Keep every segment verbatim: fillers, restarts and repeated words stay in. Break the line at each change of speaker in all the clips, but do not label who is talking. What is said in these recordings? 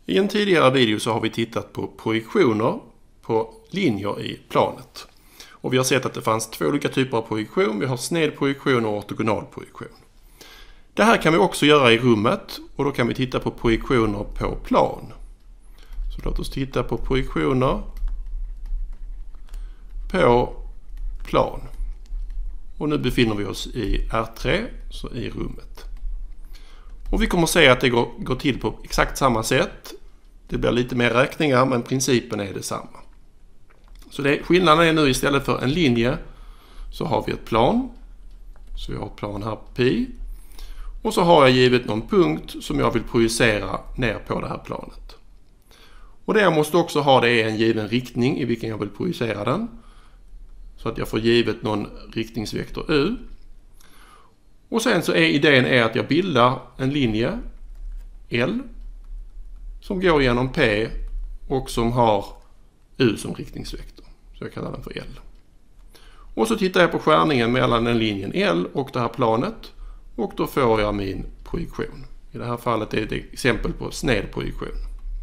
I en tidigare video så har vi tittat på projektioner på linjer i planet. Och vi har sett att det fanns två olika typer av projektion. Vi har sned projektion och ortogonal projektion. Det här kan vi också göra i rummet och då kan vi titta på projektioner på plan. Så låt oss titta på projektioner på plan. Och nu befinner vi oss i R tre, så i rummet. Och vi kommer att se att det går, går till på exakt samma sätt. Det blir lite mer räkningar, men principen är detsamma. Så det, skillnaden är nu istället för en linje så har vi ett plan. Så vi har ett plan här pi. Och så har jag givet någon punkt som jag vill projicera ner på det här planet. Och det jag måste också ha det är en given riktning i vilken jag vill projicera den. Så att jag får givet någon riktningsvektor U. Och sen så är idén är att jag bildar en linje L som går genom P och som har U som riktningsvektor. Så jag kallar den för L. Och så tittar jag på skärningen mellan den linjen L och det här planet. Och då får jag min projektion. I det här fallet är det ett exempel på sned projektion.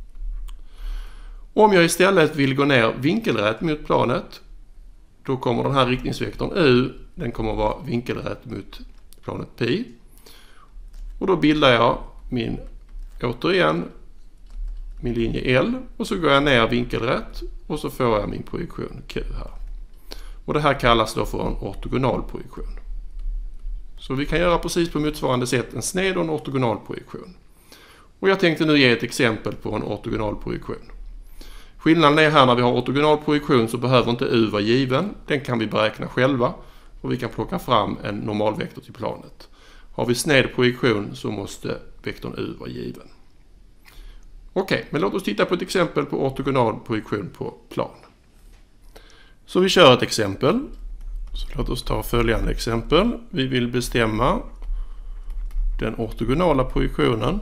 Om jag istället vill gå ner vinkelrätt mot planet, då kommer den här riktningsvektorn U, den kommer att vara vinkelrätt mot planet pi. Och då bildar jag min, återigen, min linje L och så går jag ner vinkelrätt och så får jag min projektion Q här. Och det här kallas då för en ortogonal projektion. Så vi kan göra precis på motsvarande sätt en sned och en ortogonal projektion. Och jag tänkte nu ge ett exempel på en ortogonal projektion. Skillnaden är här när vi har ortogonal projektion så behöver inte U vara given. Den kan vi beräkna själva och vi kan plocka fram en normalvektor till planet. Har vi sned projektion så måste vektorn U vara given. Okej, men låt oss titta på ett exempel på ortogonal projektion på plan. Så vi kör ett exempel. Så låt oss ta följande exempel. Vi vill bestämma den ortogonala projektionen.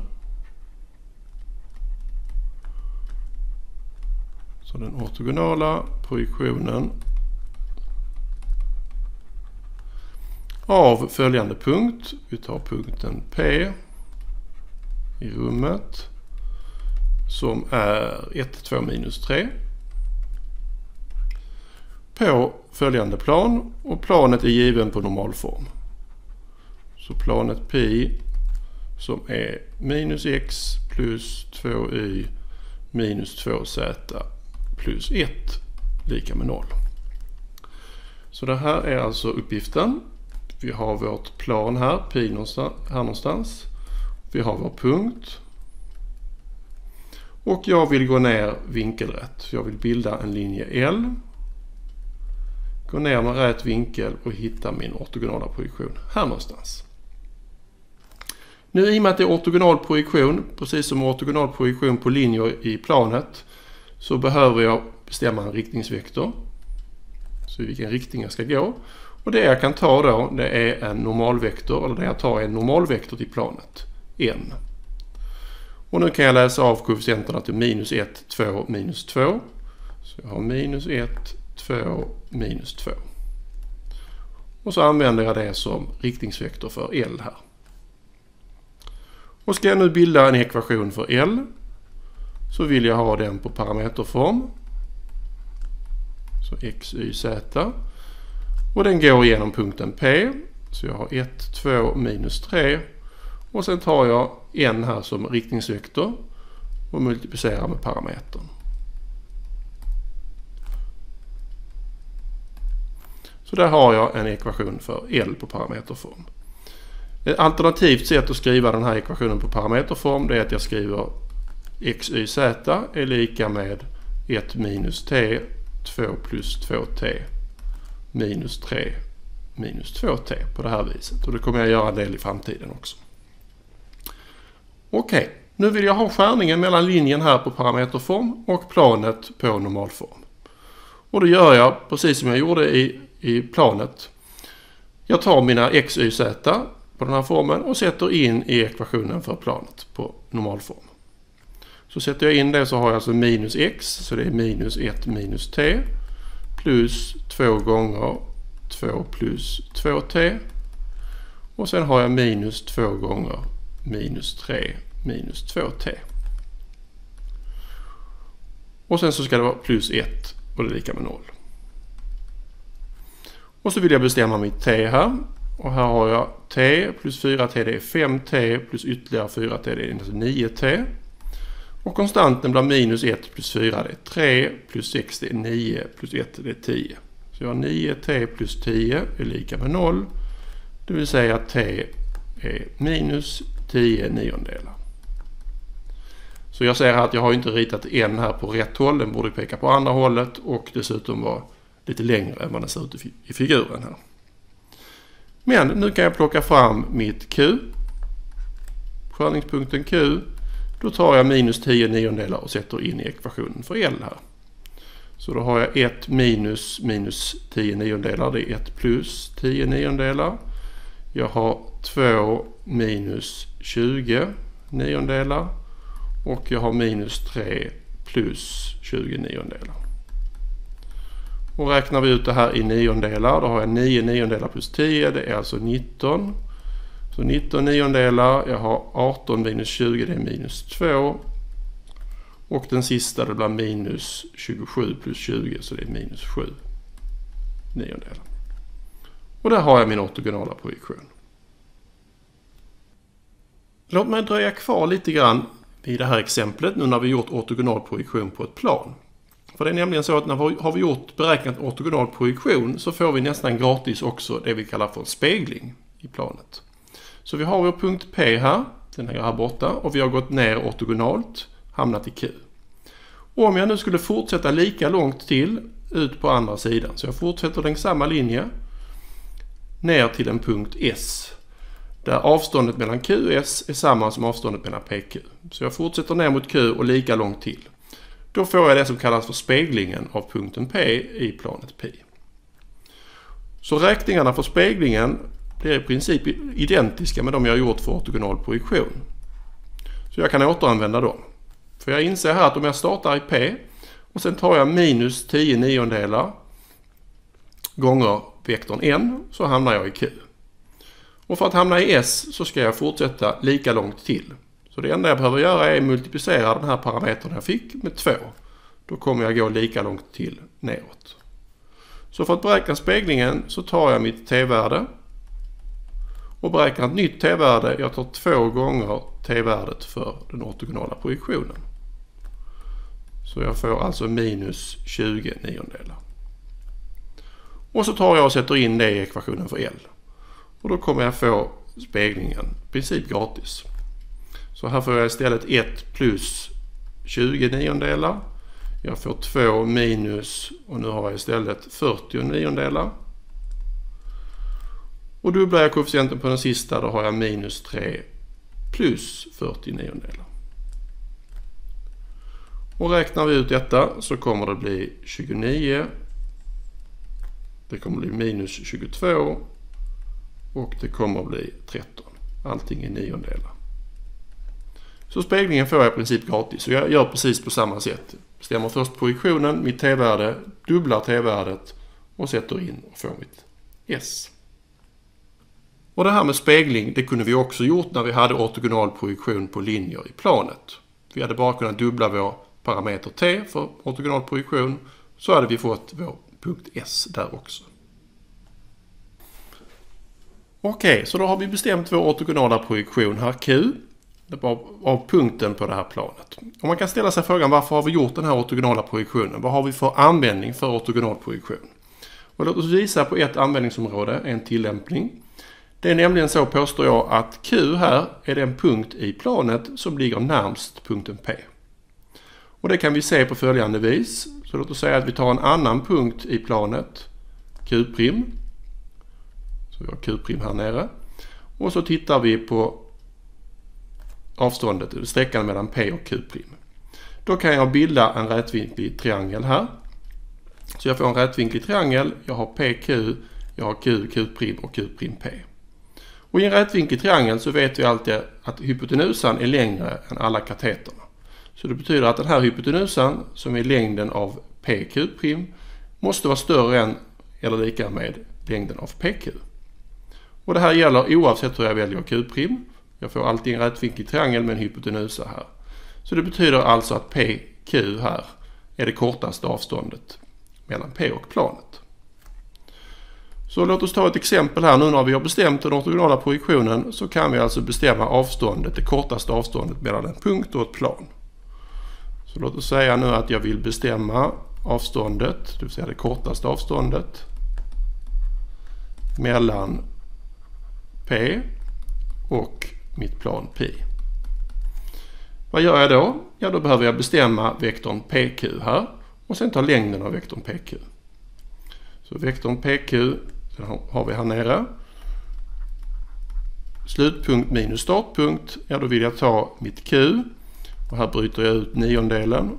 Så den ortogonala projektionen av följande punkt. Vi tar punkten P i rummet som är ett, två minus tre. På följande plan och planet är given på normalform. Så planet pi som är minus x plus två y minus två z plus ett lika med noll. Så det här är alltså uppgiften. Vi har vårt plan här, pi någonstans, här någonstans. Vi har vår punkt. Och jag vill gå ner vinkelrätt. Jag vill bilda en linje L. Gå ner med rätt vinkel och hitta min ortogonala projektion här någonstans. Nu i och med att det är ortogonal projektion, precis som ortogonal projektion på linjer i planet, så behöver jag bestämma en riktningsvektor. Så i vilken riktning jag ska gå. Och det jag kan ta då, det är en normalvektor, eller det jag tar är en normalvektor till planet, n. Och nu kan jag läsa av koefficienterna till minus ett, två, minus två. Så jag har minus ett, två, minus två. Och så använder jag det som riktningsvektor för L här. Och ska jag nu bilda en ekvation för L så vill jag ha den på parameterform. Så x, y, z. Och den går igenom punkten P. Så jag har ett, två, minus tre. Och sen tar jag n här som riktningsvektor och multiplicerar med parametern. Så där har jag en ekvation för L på parameterform. Ett alternativt sätt att skriva den här ekvationen på parameterform det är att jag skriver x, y, z är lika med ett minus t, två plus två t, minus tre, minus två t på det här viset. Och det kommer jag göra en del i framtiden också. Okej, nu vill jag ha skärningen mellan linjen här på parameterform och planet på normalform. Och då gör jag precis som jag gjorde i, i planet. Jag tar mina x, y, z på den här formen och sätter in i ekvationen för planet på normalform. Så sätter jag in det så har jag alltså minus x, så det är minus ett minus t, plus två gånger två plus två t. Och sen har jag minus två gånger minus tre minus två t. Och sen så ska det vara plus ett och det är lika med noll. Och så vill jag bestämma mitt t här. Och här har jag t plus fyra t, det är fem t, plus ytterligare fyra t, det är alltså nio t. Och konstanten blir minus ett plus fyra, det är tre, plus sex, det är nio, plus ett, det är tio. Så jag har nio t plus tio är lika med noll. Det vill säga att t är minus tio niondelar. Så jag säger att jag har inte ritat en här på rätt håll, den borde peka på andra hållet och dessutom vara lite längre än vad den ser ut i figuren här. Men nu kan jag plocka fram mitt q, skärningspunkten q. Då tar jag minus tio niondelar och sätter in i ekvationen för L här. Så då har jag ett minus minus tio niondelar, det är ett plus tio niondelar. Jag har två minus tjugo niondelar och jag har minus tre plus tjugo niondelar. Och räknar vi ut det här i niondelar, då har jag nio niondelar plus tio, det är alltså nitton. Så nitton niondelar, jag har arton minus tjugo, det är minus två. Och den sista det blir minus tjugosju plus tjugo, så det är minus sju niondelar. Och där har jag min ortogonala projektion. Låt mig dröja kvar lite grann i det här exemplet nu när vi gjort ortogonal projektion på ett plan. För det är nämligen så att när vi har vi gjort beräknat ortogonal projektion så får vi nästan gratis också det vi kallar för spegling i planet. Så vi har vår punkt P här, den är här borta, och vi har gått ner ortogonalt, hamnat i Q. Och om jag nu skulle fortsätta lika långt till ut på andra sidan, så jag fortsätter längs samma linje ner till en punkt S, där avståndet mellan Q och S är samma som avståndet mellan P och Q. Så jag fortsätter ner mot Q och lika långt till. Då får jag det som kallas för speglingen av punkten P i planet Pi. Så räkningarna för speglingen blir i princip identiska med de jag har gjort för ortogonal projektion. Så jag kan återanvända dem. För jag inser här att om jag startar i P och sen tar jag minus tio niondelar gånger vektorn N så hamnar jag i Q. Och för att hamna i S så ska jag fortsätta lika långt till. Så det enda jag behöver göra är att multiplicera den här parametern jag fick med två. Då kommer jag gå lika långt till neråt. Så för att beräkna speglingen så tar jag mitt t-värde och beräknar ett nytt t-värde. Jag tar två gånger t-värdet för den ortogonala projektionen. Så jag får alltså minus tjugo niondelar. Och så tar jag och sätter in det i ekvationen för L. Och då kommer jag få speglingen i princip gratis. Så här får jag istället ett plus tjugo niondelar. Jag får två minus, och nu har jag istället fyrtio niondelar. Och dubblar jag koefficienten på den sista, då har jag minus tre plus fyrtio niondelar. Och räknar vi ut detta så kommer det bli tjugonio. Det kommer bli minus tjugotvå. Och det kommer att bli tretton. Allting i niondelar. Så speglingen får jag i princip gratis. Så jag gör precis på samma sätt. Bestämmer först projektionen, mitt t-värde, dubblar t-värdet och sätter in och får mitt S. Och det här med spegling, det kunde vi också gjort när vi hade ortogonal projektion på linjer i planet. Vi hade bara kunnat dubbla vår parameter t för ortogonal projektion, så hade vi fått vår punkt S där också. Okej, okay, så då har vi bestämt vår ortogonala projektion här Q av punkten på det här planet. Och man kan ställa sig frågan, varför har vi gjort den här ortogonala projektionen? Vad har vi för användning för ortogonal projektion? Och låt oss visa på ett användningsområde, en tillämpning. Det är nämligen så, påstår jag, att Q här är den punkt i planet som ligger närmst punkten P. Och det kan vi se på följande vis. Så låt oss säga att vi tar en annan punkt i planet, Q'. Så vi har Q' här nere. Och så tittar vi på avståndet, sträckan mellan P och Q'. Då kan jag bilda en rätvinklig triangel här. Så jag får en rätvinklig triangel, jag har P Q, jag har Q, Q' och Q' P. Och i en rätvinklig triangel så vet vi alltid att hypotenusan är längre än alla kateterna. Så det betyder att den här hypotenusan, som är längden av P Q' måste vara större än eller lika med längden av P Q. Och det här gäller oavsett hur jag väljer Q'. Jag får alltid en rätvinklig triangel med en hypotenusa här. Så det betyder alltså att P Q här är det kortaste avståndet mellan P och planet. Så låt oss ta ett exempel här. Nu när vi har bestämt den ortogonala projektionen så kan vi alltså bestämma avståndet, det kortaste avståndet mellan en punkt och ett plan. Så låt oss säga nu att jag vill bestämma avståndet, det vill säga det kortaste avståndet mellan P och mitt plan Pi. Vad gör jag då? Ja, då behöver jag bestämma vektorn P Q här och sen ta längden av vektorn P Q. Så vektorn P Q har vi här nere. Slutpunkt minus startpunkt, ja då vill jag ta mitt Q och här bryter jag ut niondelen.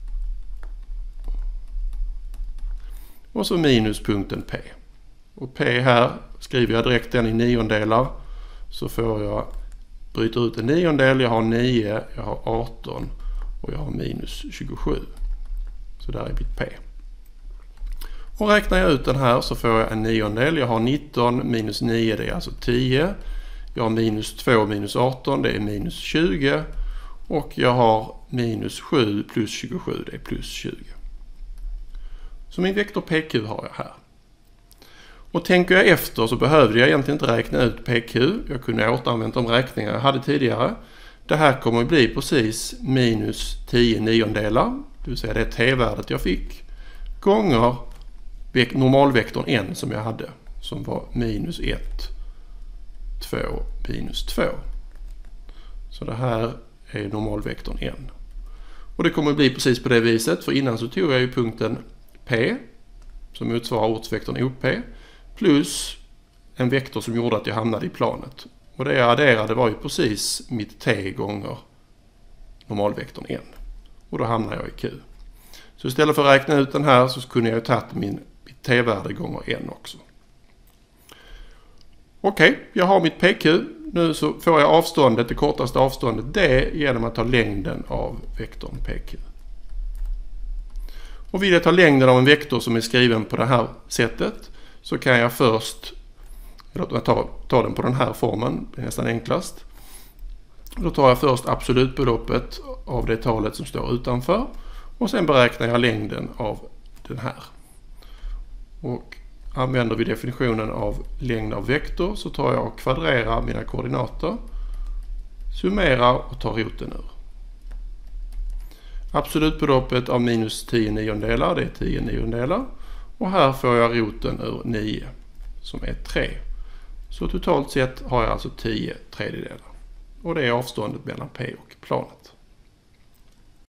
Och så minus punkten P. Och P här skriver jag direkt den i niondelar så får jag bryta ut en niondel, jag har nio, jag har arton och jag har minus tjugosju. Så där är mitt P. Och räknar jag ut den här så får jag en niondel, jag har nitton minus nio, det är alltså tio. Jag har minus två minus arton, det är minus tjugo. Och jag har minus sju plus tjugosju, det är plus tjugo. Så min vektor P Q har jag här. Och tänker jag efter så behövde jag egentligen inte räkna ut P Q. Jag kunde återanvända de räkningar jag hade tidigare. Det här kommer att bli precis minus tio niondelar, det vill säga det t-värdet jag fick, gånger normalvektorn n som jag hade, som var minus ett, två, minus två. Så det här är normalvektorn n. Och det kommer att bli precis på det viset, för innan så tog jag ju punkten P som motsvarar ortsvektorn O P plus en vektor som gjorde att jag hamnade i planet. Och det jag adderade var ju precis mitt t gånger normalvektorn n. Och då hamnar jag i Q. Så istället för att räkna ut den här så kunde jag ju tagit min t-värde gånger n också. Okej, okay, jag har mitt P Q. Nu så får jag avståndet, det kortaste avståndet d genom att ta längden av vektorn P Q. Och vill jag ta längden av en vektor som är skriven på det här sättet så kan jag först ta, ta den på den här formen, det är nästan enklast. Då tar jag först absolutbeloppet av det talet som står utanför och sen beräknar jag längden av den här. Och använder vi definitionen av längd av vektor så tar jag och kvadrerar mina koordinater, summerar och tar roten ur. Absolutbeloppet av minus tio niondelar, det är tio niondelar. Och här får jag roten ur nio som är tre. Så totalt sett har jag alltså tio tredjedelar. Och det är avståndet mellan P och planet.